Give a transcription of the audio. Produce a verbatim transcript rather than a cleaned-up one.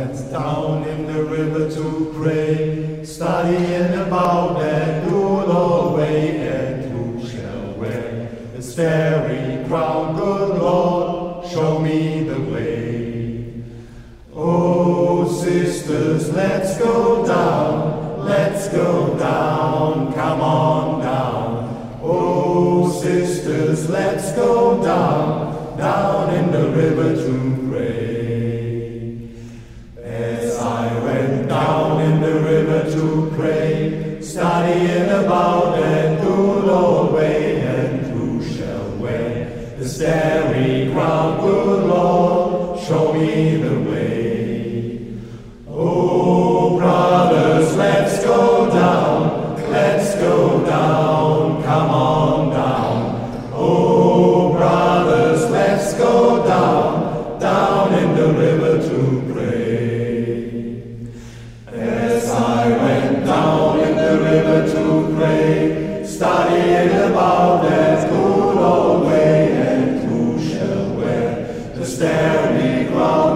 went down in the river to pray, studying about that good old way, and who shall wear the starry crown? Good Lord, show me the way. Oh, sisters, let's go down, let's go down, come on down. Oh, sisters, let's go down, down in the river to pray. As I went down in the river to pray, studying about that good old way, and who shall wear the starry crown? Good Lord, show me the way. Oh, brothers, let's go down, let's go down, come on down. Oh, brothers, let's go down, down in the river to pray. As I went down in the river to pray, studying about that good old way, and who shall wear the starry crown?